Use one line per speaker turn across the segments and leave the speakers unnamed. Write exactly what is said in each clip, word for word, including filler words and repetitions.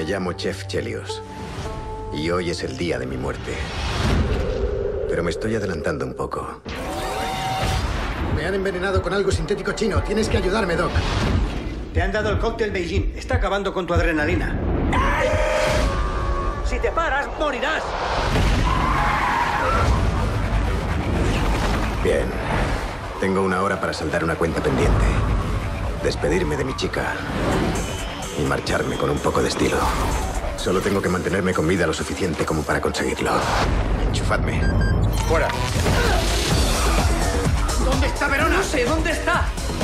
llamo Chef Chelios. Y hoy es el día de mi muerte. Pero me estoy adelantando un poco. Me han envenenado con algo sintético chino. Tienes que ayudarme, Doc.
Te han dado el cóctel Beijing. Está acabando con tu adrenalina. Si te paras, morirás.
Bien. Tengo una hora para saldar una cuenta pendiente. Despedirme de mi chica. Y marcharme con un poco de estilo. Solo tengo que mantenerme con vida lo suficiente como para conseguirlo. Enchufadme.
Fuera.
¿Dónde está Verona?
No sé, ¿dónde está?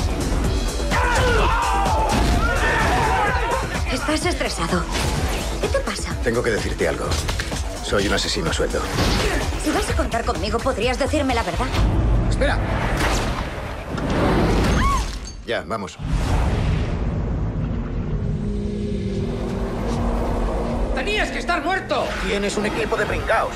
Estás estresado. ¿Qué te pasa?
Tengo que decirte algo. Soy un asesino a sueldo.
Si vas a contar conmigo, podrías decirme la verdad.
¡Espera! Ya, vamos.
¡Tenías que estar muerto!
Tienes un equipo de pringaos.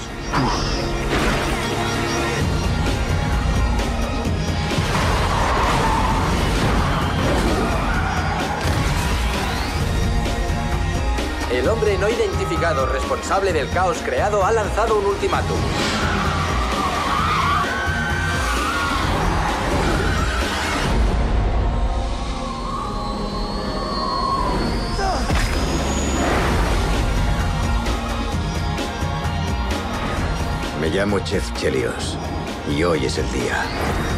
El hombre no identificado responsable del caos creado ha lanzado un ultimátum.
Me llamo Chef Chelios. Y hoy es el día.